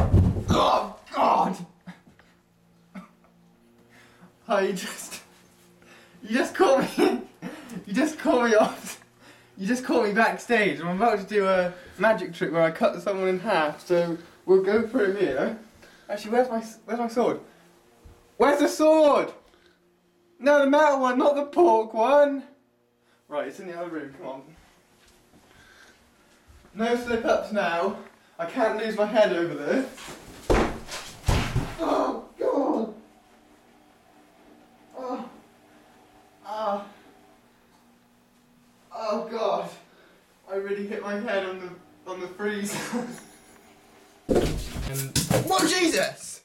Oh God! Oh, you just caught me. You just caught me off. You just caught me backstage. I'm about to do a magic trick where I cut someone in half. So we'll go for him here. Actually, where's my sword? Where's the sword? No, the metal one, not the pork one. Right, it's in the other room. Come on. No slip ups now. I can't lose my head over this. Oh God! Oh. Ah. Oh God! I really hit my head on the freezer. And whoa, Jesus!